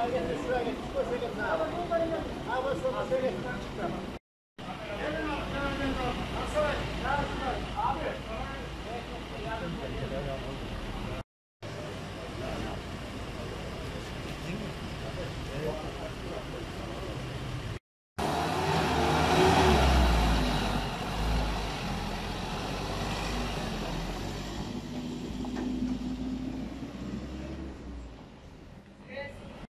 Şuraya getir, şuraya getir. Şuraya getir. Ha, boş ver, şöyle getir.